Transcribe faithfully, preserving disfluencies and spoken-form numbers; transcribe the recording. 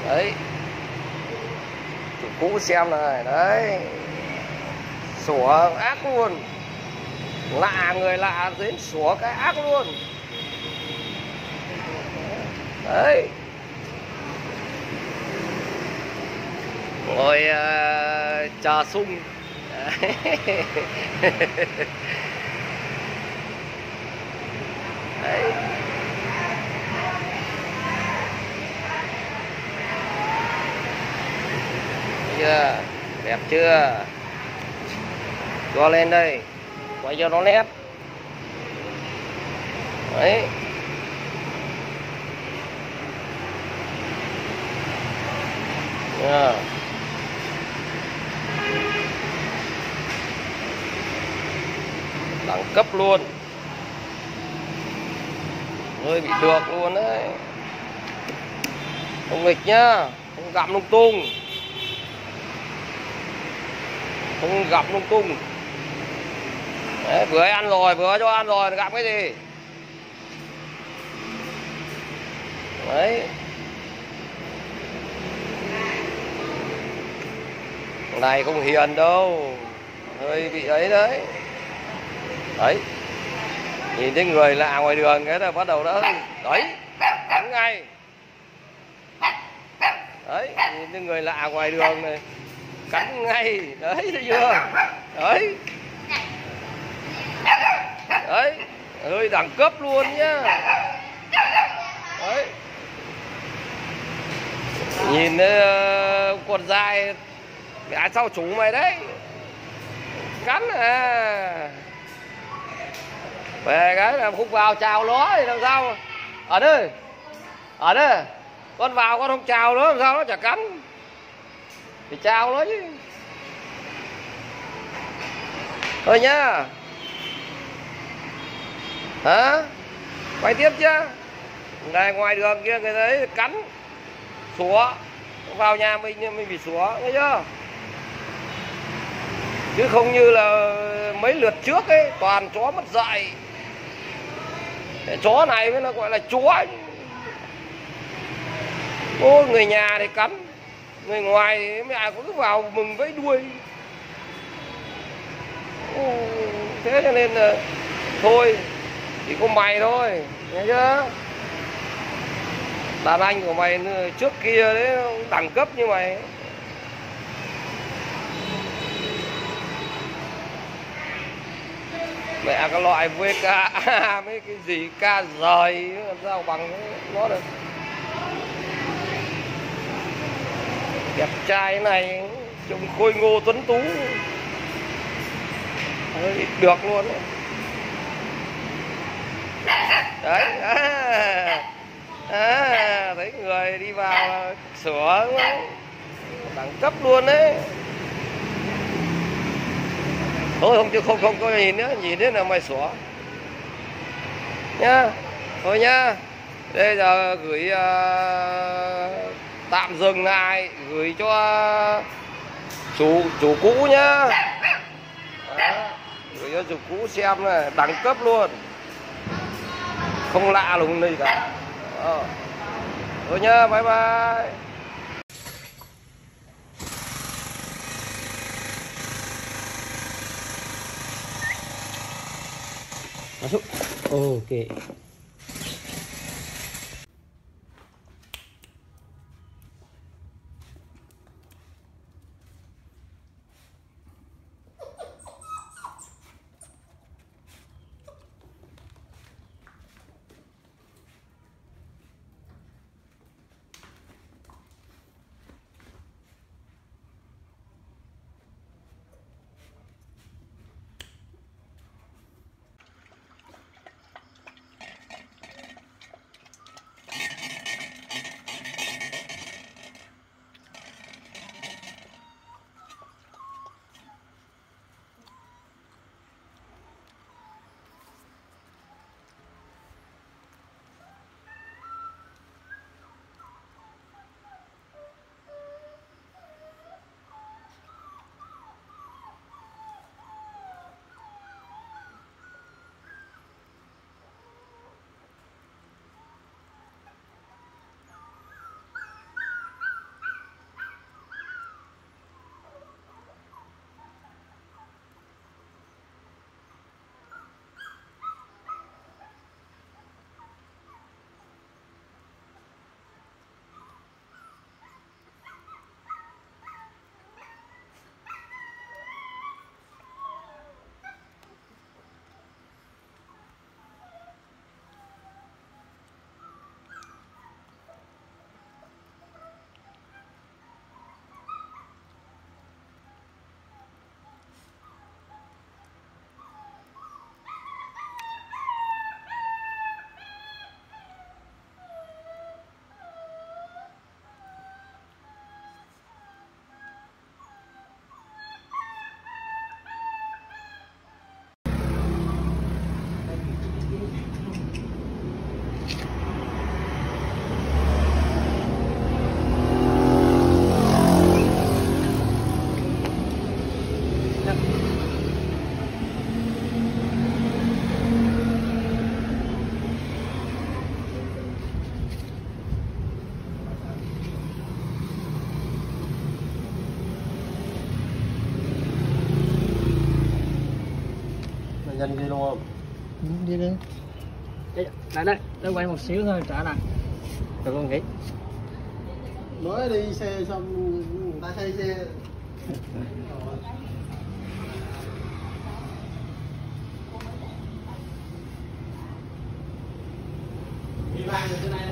Đấy, chủ cũ xem này, đấy, sủa ác luôn, lạ người lạ đến sủa cái ác luôn. Đấy, ngồi uh, chờ sung. Đấy. Chưa, đẹp chưa? Cho lên đây, quay cho nó nét. Đấy. Yeah. Đẳng cấp luôn, hơi bị được luôn đấy, không nghịch nhá, không gặm lung tung, không gặm lung tung. Đấy, vừa ăn rồi, vừa cho ăn rồi, gặm cái gì? Đấy, này không hiền đâu, hơi bị ấy đấy. Đấy, nhìn thấy người lạ ngoài đường cái là bắt đầu đó, đấy, cắn ngay. Đấy, nhìn thấy người lạ ngoài đường này, cắn ngay, đấy, thấy chưa? Đấy, đấy, hơi đẳng cấp luôn nhá. Đấy, nhìn uh, con dai, mẹ sao chủ mày đấy, cắn à. Về cái là không vào chào nó thì làm sao? Ở đây, ở đây, con vào con không chào nó làm sao nó chả cắn? Thì chào nó chứ. Thôi nhá. Hả? Quay tiếp chứ? Này ngoài đường kia người đấy cắn, sủa, vào nhà mình mình bị sủa, nghe chưa? Chứ không như là mấy lượt trước ấy, toàn chó mất dạy. Chó này mới là gọi là chó. Ô, người nhà thì cắn, người ngoài thì mẹ cứ vào mừng vẫy đuôi. Ô, thế cho nên là thôi, chỉ có mày thôi, nghe chưa? Đàn anh của mày trước kia đấy đẳng cấp như mày. Mẹ cái loại vê ca a mấy cái gì ca rời làm sao bằng nó được. Đẹp trai này, trông khôi ngô tuấn tú, hơi được luôn đấy. Đấy, à, à, thấy người đi vào sửa đúng không? Đẳng cấp luôn đấy. Thôi không chứ không không có nhìn nữa, nhìn thế là mày xóa nhá. Thôi nhá, bây giờ gửi uh, tạm dừng lại, gửi cho uh, chủ chủ cũ nhá. Đó, gửi cho chủ cũ xem này, đẳng cấp luôn, không lạ lùng gì cả. Đó. Thôi nhá, bye bye. Masuk. Oke. đúng không? Ừ, đi đi. Đây, lại đây, tôi quay một xíu thôi trả lại. Được không nghĩ? Mới đi xe xong người ta xây xe. Đi ba người trên này